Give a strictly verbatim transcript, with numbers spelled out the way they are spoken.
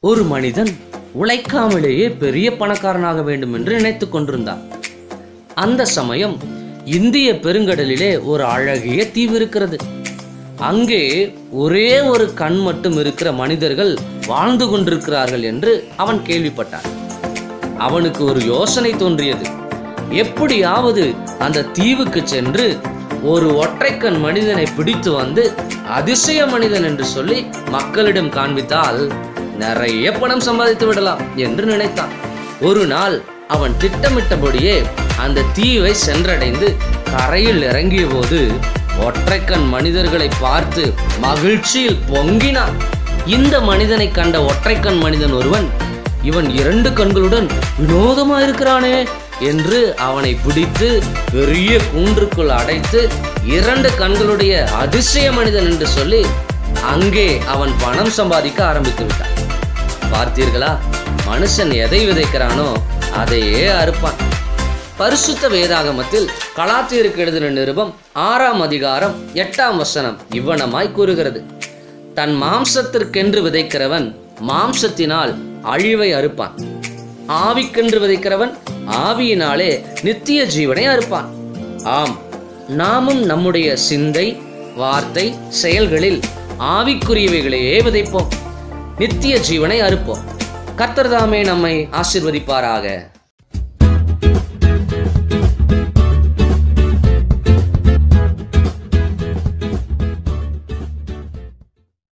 ஒரு மனிதன் உழைக்காமலேயே பெரிய பணக்காரனாக வேண்டும் என்று நினைத்து கொண்டிருந்தான். அந்த சமயம் இந்திய பெருங்கடலிலே ஒரு அழகிய தீவு இருக்கிறது. அங்கே ஒரே ஒரு கண் மட்டும் இருக்கிற மனிதர்கள் வாழ்ந்து கொண்டிருக்கிறார்கள் என்று அவன் கேள்விப்பட்டான். அவனுக்கு ஒரு யோசனை தோன்றியது. எப்படியாவது அந்த தீவுக்கு சென்று ஒரு ஒற்றைக்கண் மனிதனை பிடித்து வந்து அதிசய மனிதன் என்று சொல்லி மக்களிடம் காண்பித்தால் நிறைய பணம் சம்பாதித்து விடலாம் என்று நினைத்தான். ஒரு நாள் அவன் திட்டமிட்டபடியே அந்த தீவை சென்றடைந்து கரையில் இறங்கிய போது ஒற்றைக்கண் மனிதர்களை பார்த்து மகிழ்ச்சியில் பொங்கினான். இந்த மனிதனை கண்ட ஒற்றைக்கண் மனிதன் ஒருவன், இவன் இரண்டு கண்களுடன் வினோதமாயிருக்கிறானே என்று அவனை பிடித்து பெரிய கூண்டுக்குள் அடைத்து இரண்டு கண்களுடைய அதிசய மனிதன் என்று சொல்லி அங்கே அவன் பணம் சம்பாதிக்க ஆரம்பித்து விட்டான். பார்த்தீர்களா, மனுஷன் எதை விதைக்கிறானோ அதையே அறுப்பான். பரிசுத்த வேதாகமத்தில் கலாத்தியருக்கு எழுதின நிருபம் ஆறாம் அதிகாரம் எட்டாம் வசனம் இவ்வனமாய் கூறுகிறது, தன் மாம்சத்திற்கென்று விதைக்கிறவன் மாம்சத்தினால் அழிவை அறுப்பான், ஆவிக்கென்று விதைக்கிறவன் ஆவியினாலே நித்திய ஜீவனை அறுப்பான். ஆம், நாமும் நம்முடைய சிந்தை, வார்த்தை, செயல்களில் ஆவிக்குரியவைகளையே விதைப்போம், நித்திய ஜீவனை அறுப்போம். கர்த்தர் தாமே நம்மை ஆசீர்வதிப்பாராக.